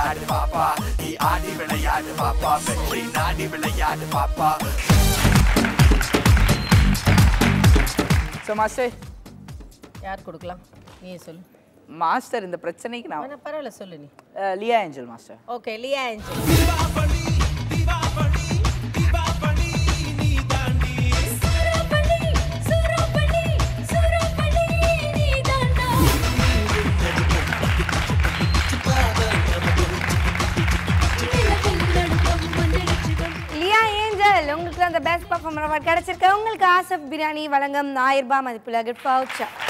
விளையாடு பாப்பா நீ ஆடி விளையாடு பாப்பா வெற்றி நாடி விளையாடு பாப்பா சோ மாஸ்டர் யார் கொடுக்கலாம் நீ சொல்லு மாஸ்டர் இந்த பிரச்சனைக்கு நான் பரவாயில்ல சொல்லு நீ Lia Angel master okay Lia Angel Lia Angel உங்களுக்கு அந்த பெஸ்ட் பர்ஃபார்மர் அவார்ட் கிடைச்சிருக்கு உங்களுக்கு ஆசப் பிரியாணி வழங்கும் 1000 ரூபாய் மதிப்புள்ள கிஃப்ட் வவுச்சர்